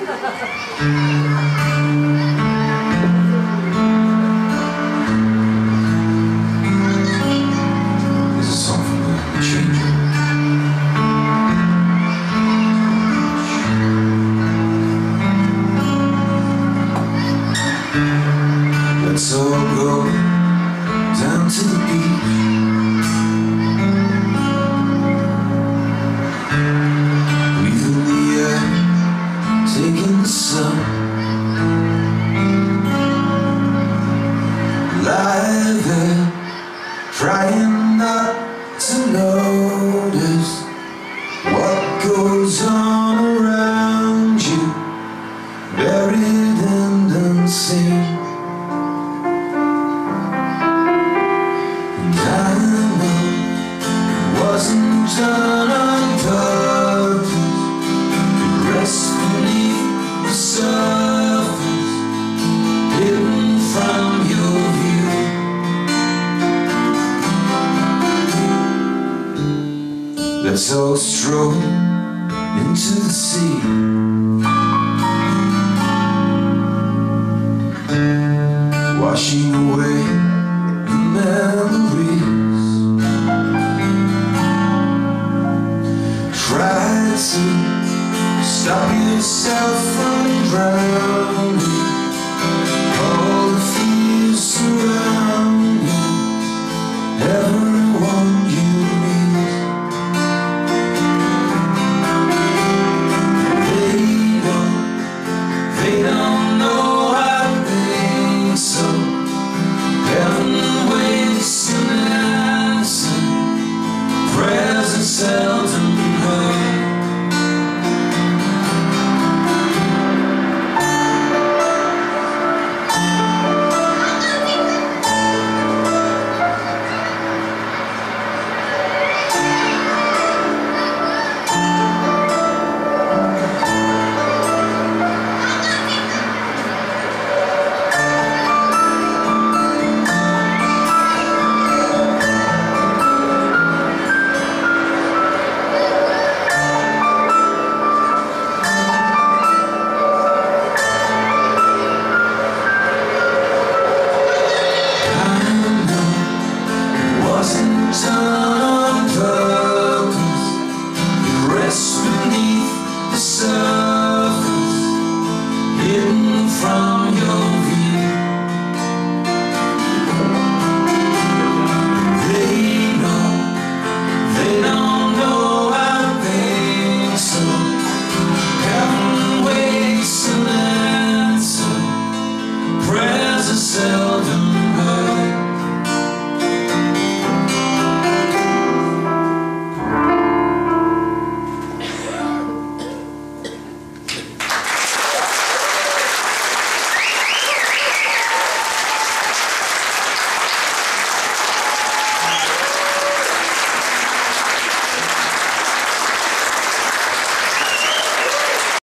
This is a song from The Changer. Let's all go down to the beach. Breathing the air, taking the sun. Lie there, trying not to notice what goes on around you, buried and unseen. Wasn't done on purpose. It rests beneath the surface, hidden from your view. Let's all stroll into the sea, washing away the memories. Try to stop yourself from drowning. All the fears surround you, everyone you meet. They don't know I think so. Heaven waits an answer, prayers are seldom heard. Done on purpose. It rests beneath the surface, hidden from your